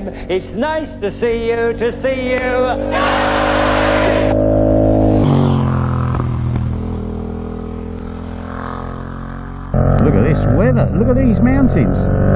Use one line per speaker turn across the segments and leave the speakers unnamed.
It's nice to see you,
Look at this weather, look at these mountains.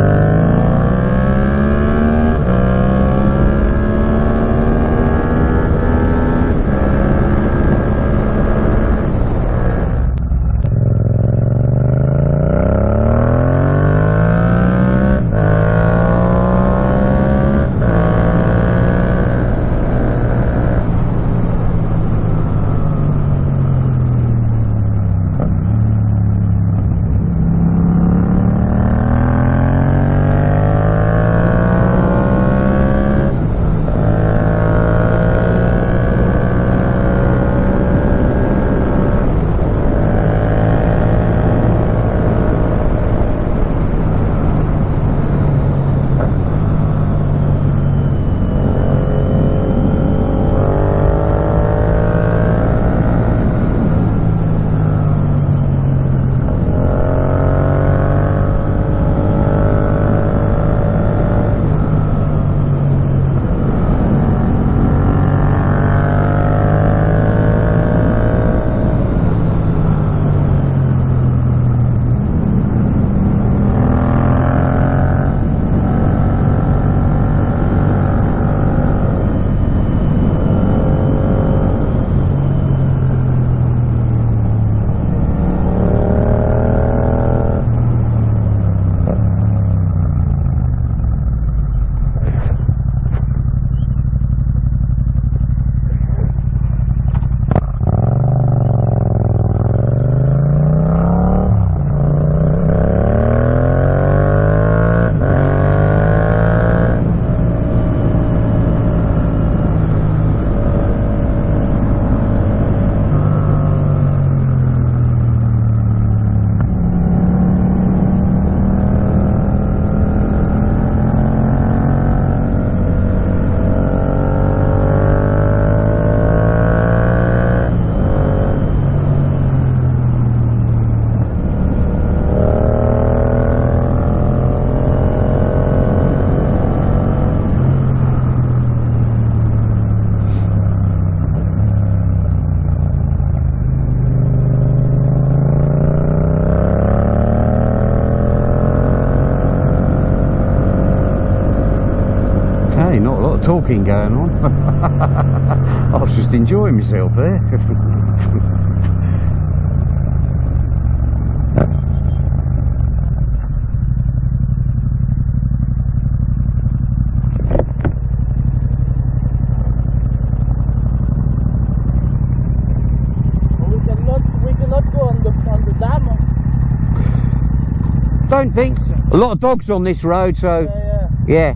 Not a lot of talking going on. I was just enjoying myself there.
We cannot go on the dam.
Don't think. A lot of dogs on this road, so yeah.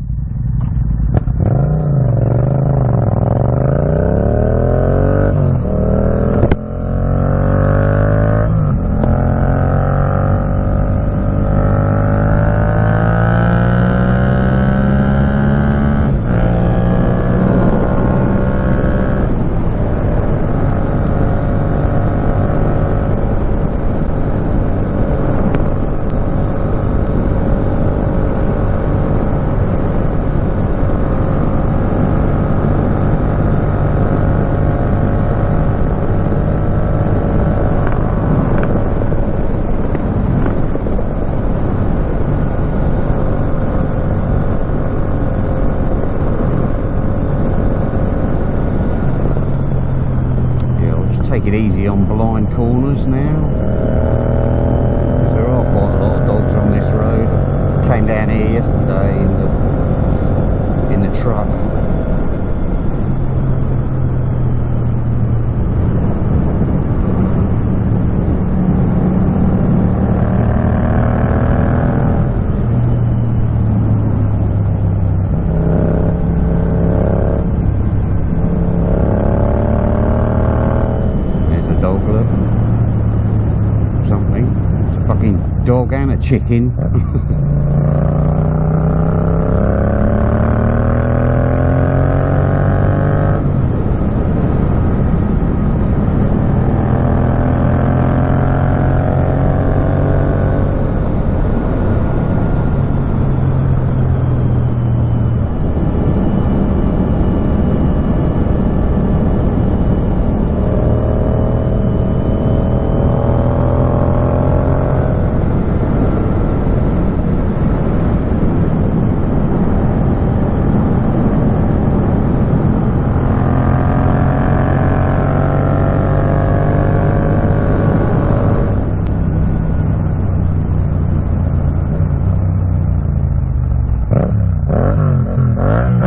Take it easy on blind corners now. There are quite a lot of dogs on this road. Came down here yesterday in the truck. Dog and a chicken.
Yeah.